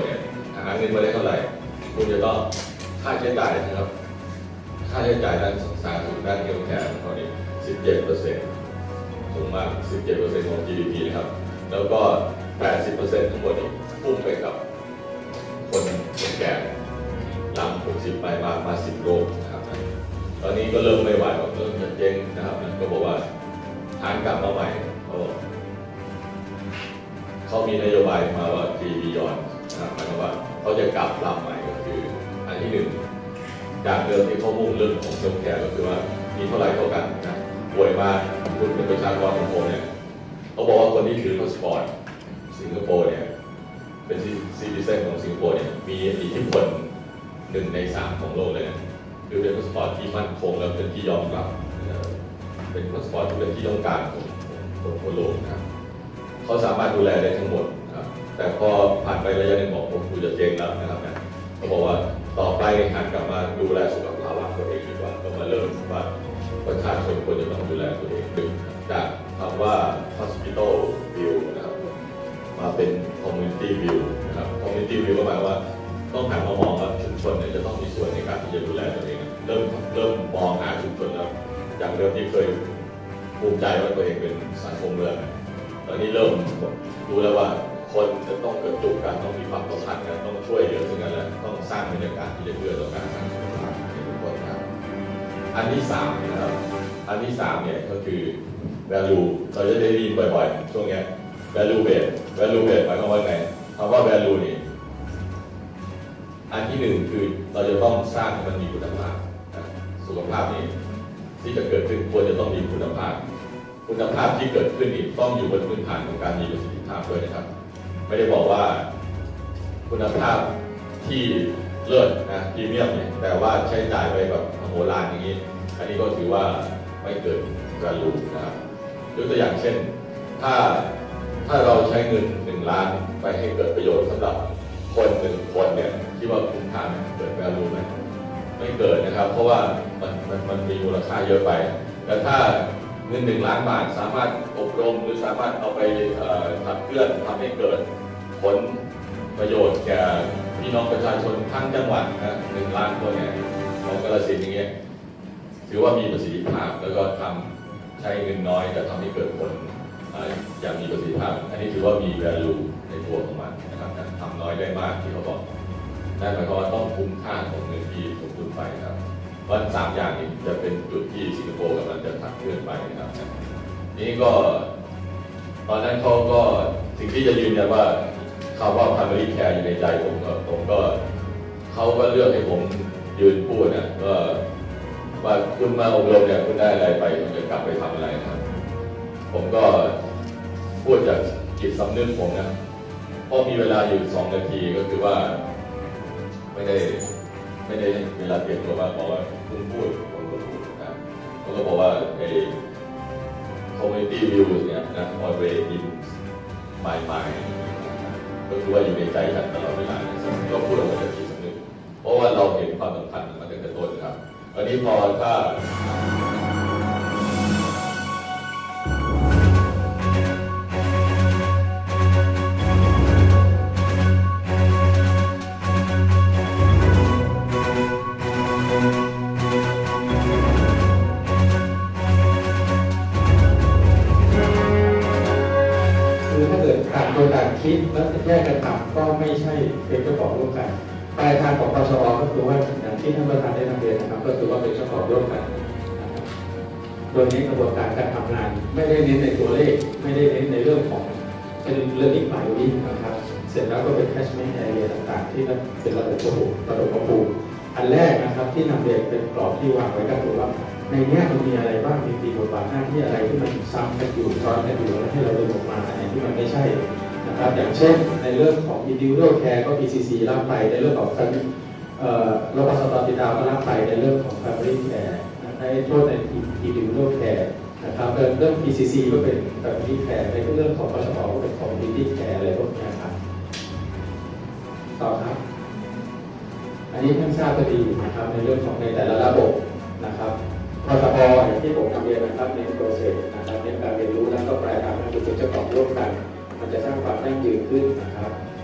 เนี่ยหาเงินมาได้เท่าไหร่คุณจะต้องค่าใช้จ่ายนะครับค่าใช้จ่ายด้านสาธารณสุขด้านเฮลท์แคร์ของเขาเนี่ย 17%สูงมาก 17% ของ GDP นะครับแล้วก็ 80% ทั้งหมดนี่พุ่งไปกับคนแก่หลัง 60 ไปมา10 โรคนะครับตอนนี้ก็เริ่มไม่ไหวเริ่มจะเจ๊งนะครับก็บอกว่าทานกลับมาใหม่เขามีนโยบายมาว่า Beyond นะครับหมายความว่าเขาจะกลับลำใหม่ก็คืออันที่หนึ่งจากเดิมที่เขามุ่งเรื่องของเฮลท์แคร์ก็คือว่ามีเท่าไหร่เท่ากันนะป่วยมาคุณเป็นประชากรของผมเนี่ยเขาบอกว่าคนที่ถือพาสปอร์ตสิงคโปร์เนี่ยเป็นซิติเซนของสิงคโปร์เนี่ยมีอิทธิพล1 ใน 3ของโลกเลยนะคือเป็นพาสปอร์ตที่มั่นคงแล้วเป็นที่ยอมรับเป็นพาสปอร์ตที่เป็นที่ต้องการของทั่วโลกนะครับเขาสามารถดูแลได้ทั้งหมดนะครับแต่พอผ่านไประยะหนึ่งบอกผมกูจะเจ๊งแล้วนะครับนะเขาบอกว่าต่อไปหันกลับมาดูแลสุขภาพตัวเองดีกว่าก็มาเริ่มว่าประชาชนควรจะต้องดูแลตัวเองจากคำว่า hospital view นะครับมาเป็น community view นะครับ community view ก็หมายว่าต้องหันมามองว่าชุมชนเนี่ยจะต้องมีส่วนในการที่จะดูแลตัวเองเริ่มมองหาชุมชนแล้วจากเดิมที่เคยภูมิใจว่าตัวเองเป็นสังคมเมืองตอนนี้เริ่มรู้แล้วว่าคนจะต้องกระจุกกันต้องมีความสัมพันธ์กันต้องช่วยเหลือซึ่งกันและต้องสร้างบรรยากาศที่จะเอื้อต่อการสร้างสุขภาพในทุกคนครับอันที่3นะครับอันที่3เนี่ยก็คือ value เราจะได้ยินบ่อยๆช่วงนี้ value based หมายความว่าไงคำว่า value นี่อันที่1คือเราจะต้องสร้างให้มันมีคุณภาพสุขภาพนี่ที่จะเกิดขึ้นควรจะต้องมีคุณภาพที่เกิดขึ้นอีกต้องอยู่บนพื้นฐานของการมีประสิทธิภาพด้วยนะครับไม่ได้บอกว่าคุณภาพที่เลิศนะพรีเมียมเนี่ยแต่ว่าใช้จ่ายไปแบบมโหฬารอย่างนี้อันนี้ก็ถือว่าไม่เกิดการรู้นะครับยกตัวอย่างเช่นถ้าเราใช้เงิน1 ล้านไปให้เกิดประโยชน์สำหรับคน1 คนเนี่ยคิดว่าคุ้มค่าเกิดการรู้ไหมไม่เกิดนะครับเพราะว่ามันมีมูลค่าเยอะไปแต่ถ้าเงิน1 ล้านบาทสามารถอบรมหรือสามารถเอาไปขับเคลื่อนทำให้เกิดผลประโยชน์แก่พี่น้องประชาชนทั้งจังหวัดนะ1 ล้านคนเนี่ยของกาฬสินธุ์อย่างเงี้ยถือว่ามีประสิทธิภาพแล้วก็ใช้เงินน้อยแต่ทำให้เกิดผลอย่างมีประสิทธิภาพอันนี้ถือว่ามี value ในตัวของมันนะครับทำน้อยได้มากที่เขาบอกนั่นหมายความว่าต้องคุ้มค่าของเงินที่ลงทุนไปครับวัน3 อย่างนี้จะเป็นจุดที่สิงคโปร์กำลังจะขับเคลื่อนไปนะครับนี่ก็ตอนนั้นเขาก็สิ่งที่จะยืนยันว่าคำว่า primary care อยู่ในใจผมก็เขาก็เลือกให้ผมยืนพูดนะว่าคุณมาอบรมเนี่ยคุณได้อะไรไปคุณจะกลับไปทำอะไรนะครับผมก็พูดจากจิตสำนึกผมนะเพราะมีเวลาอยู่2 นาทีก็คือว่าไม่ได้เวลาเตรียมตัวมาบอกว่าคุณพูดผมก็พูดนะผมก็บอกว่าไอ้ community views เนี่ยนะ always in my mind ก็คือว่าอยู่ในใจฉันตลอดเวลาก็พูดออกมาจากจิตสำนึกเพราะว่าเราเห็นความสำคัญมันตั้งแต่ต้นครับวันนี้พอถ้าคิดและแยกกันทำก็ไม่ใช่เป็นเจ้าของร่วมกันปลายทางของปชรก็คือว่าอย่างที่ท่านประธานได้นำเรียนนะครับก็คือว่าเป็นเจ้าของร่วมกันนะครับโดยนี้กระบวนการการทำงานไม่ได้เน้นในตัวเลขไม่ได้เน้นในเรื่องของเป็นเรื่องที่หมายวิ่งนะครับเสร็จแล้วก็เป็น catchment area ต่างๆที่เป็นระบบประภูมิอันแรกนะครับที่นำเรียนเป็นกรอบที่วางไว้ก็คือว่าในนี้มันมีอะไรบ้างมีบทบาทหน้าที่อะไรที่มันซ้ำกันอยู่ซ้อนกันอยู่แล้วให้เราดึงออกมาอันไหนที่มันไม่ใช่นะครับอย่างเช่นในเรื่องของ individual care ก็ PCC รับไปในเรื่องของรพสตติดาวก็รับไปในเรื่องของ family care ในโทษใน individual care นะครับเรื่อง PCC ก็เป็น family care ในเรื่องของปชรก็เป็น community care อะไรพวกนี้ครับต่อครับอันนี้ท่านทราบก็ดีนะครับในเรื่องของในแต่ละระบบนะครับพทบอย่างที่ผมนำเรียนนะครับในโปรเซสนะครับในการเรียนรู้แล้วก็ปลายทางคือเป็นเจ้าของร่วมกันมันจะสร้างความยั่งยืนขึ้นนะครับ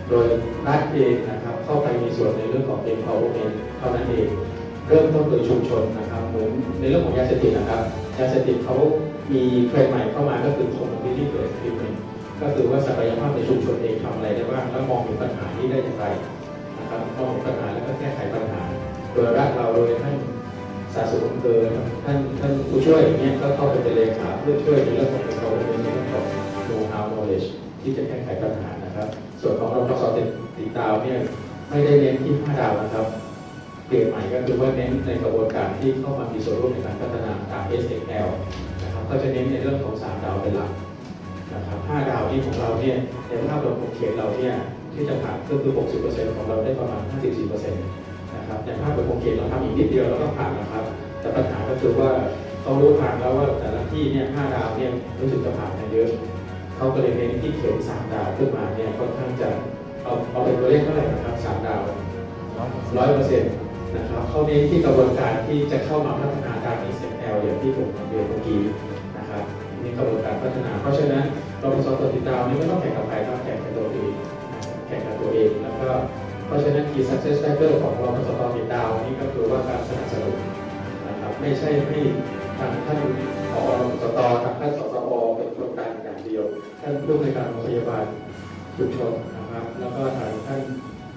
โดยรัฐเองนะครับเข้าไปมีส่วนในเรื่องของ empowerment เท่านั้นเองเริ่มต้นโดยชุมชนนะครับเหมือนในเรื่องของยาเสพติดนะครับยาเสพติดเขามีเทรนด์ใหม่เข้ามาก็คือ community based treatment ก็คือว่าศักยภาพในชุมชนเองทำอะไรได้บ้างแล้วมองเห็นปัญหาที่ได้อย่างไรนะครับมองเห็นปัญหาแล้วก็แก้ไขปัญหาโดยรัฐเราโดยท่านสาธารณสุขอำเภอท่านผู้ช่วยอย่างเงี้ยก็เข้าไปเป็นเลขาเพื่อช่วยในเรื่องของ empowerment ในเรื่องของ know-how knowledge ที่จะแก้ไขปัญหานะครับส่วนของรพส.ติดดาวเนี่ยไม่ได้เน้นที่5 ดาวนะครับเปลี่ยนใหม่ก็คือว่าเน้นในกระบวนการที่เข้ามามีส่วนร่วมในการพัฒนาตาม SXL นะครับก็จะเน้นในเรื่องของ3 ดาวเป็นหลักนะครับ5 ดาวที่ของเราเนี่ยในภาพรวมของเขตเราเนี่ยที่จะผ่านก็คือ 60% ของเราได้ประมาณ 54% นะครับในภาพรวมของเขตเราทำอีกนิดเดียวแล้วก็ผ่านนะครับแต่ปัญหาก็คือว่าเขารู้ทางแล้วว่าแต่ละที่เนี่ย5 ดาวเนี่ยรู้สึกจะผ่านกันเยอะเขาก็เลยเน้นที่เขต3 ดาวขึ้นมาเนี่ยค่อนข้างจะเอาเป็นตัวเลขเท่าไหร่นะครับ3 ดาว 100% นะครับเขาเน้นที่กระบวนการที่จะเข้ามาพัฒนาตาม SXL อย่างที่ผมเรียนเมื่อกี้นะครับนี่กระบวนการพัฒนาเพราะฉะนั้นรพส.ติดดาวนี่ไม่ต้องแข่งกับใครต้องแข่งกับตัวเองแข่งกับตัวเองแล้วก็เพราะฉะนั้น Key Success Factor ของรพส.ติดดาวนี่ก็คือว่าการสนับสนุนนะครับไม่ใช่ให้ทางท่านผอ.รพส.ทางท่านสสอ.เป็นคนกลางอย่างเดียวท่านผู้ในวยการโรงพยาบาลชุมชนนะครับแล้วก็ทางท่าน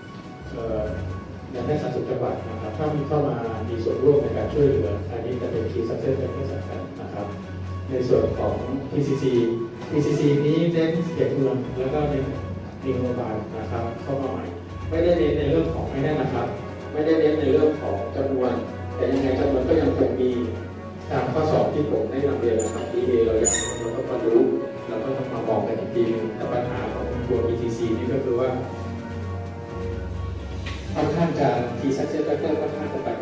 อย่างได้สาธารณสุขจังหวัดนะครับถ้ามีเข้ามามีส่วนร่วมในการช่วยเหลืออันนี้จะเป็น Key Success Factor สำคัญนะครับในส่วนของ PCC นี้เน้นเขตเมืองแล้วก็เน้นโรงพยาบาลนะครับเข้ามาใหม่ไม่ได้เน้นในเรื่องของไม่ได้นะครับไม่ได้เน้นในเรื่องของจำนวนแต่ยังไงจำนวนก็ยังคงมีตามข้อสอบที่ผมได้นำเรียนนะครับ DA เราต้องมารู้เราก็ต้องมามองกันอีกทีนึงแต่ปัญหาของตัว PCC นี่ก็คือว่าค่อนข้างจะ Key Success Factor ค่อนข้างจะไป